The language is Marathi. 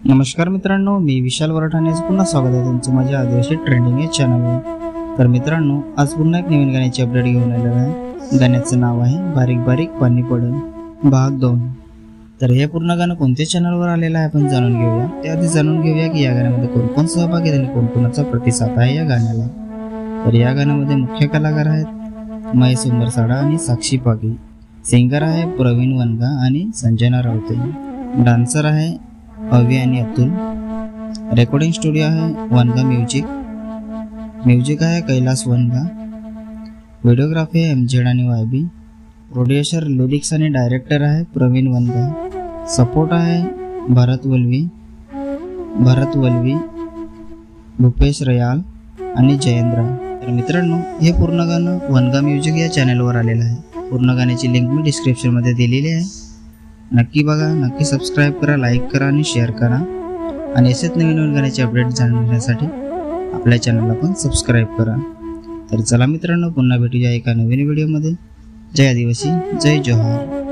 नमस्कार मित्रांनो, मी विशाल वरठाणे. पुन्हा स्वागत आहे तुमचं माझ्या आदिवासी ट्रेंडिंग या चॅनलवर. तर मित्रांनो, आज पुन्हा एक नवीन गाण्याची अपडेट घेऊन आलेलो आहे. गाण्याचं नाव आहे बारीक बारीक पाणी पडन भाग 2. तर हे पूर्ण गाणं कोणत्या चॅनलवर आलेलं आहे आपण जाणून घेऊया. त्याआधी जाणून घेऊया की या गाण्यामध्ये कोण कोण सहभागी आहे आणि कोणकोणाचा प्रतिसाद आहे या गाण्याला. तर या गाण्यामध्ये मुख्य कलाकार आहेत महेश उंबरसाडा आणि साक्षी पागी. सिंगर आहे प्रवीण वनगा आणि संजना रावते. डान्सर आहे अवी आणि अतुल. रेकॉर्डिंग स्टुडिओ आहे वनगा म्युझिक आहे कैलास वनगा. व्हिडिओग्राफी आहे MZ आणि YB. प्रोड्युसर लिरिक्स आणि डायरेक्टर आहे प्रवीण वनगा. सपोर्ट आहे भरत वल्वी, भूपेश रयाल आणि जयेंद्र. तर मित्रांनो, हे पूर्ण गाणं वनगा म्युझिक या चॅनलवर आलेलं आहे. पूर्ण गाण्याची लिंक मी डिस्क्रिप्शनमध्ये दिलेली आहे. नक्की बघा, नक्की सबस्क्राईब करा, लाईक करा आणि शेअर करा. आणि असेच नवीन गाण्याचे अपडेट जाणून घेण्यासाठी आपल्या चॅनलला पण सबस्क्राईब करा. तर चला मित्रांनो, पुन्हा भेटूया एका नवीन व्हिडिओमध्ये. जय आदिवासी, जय जोहार.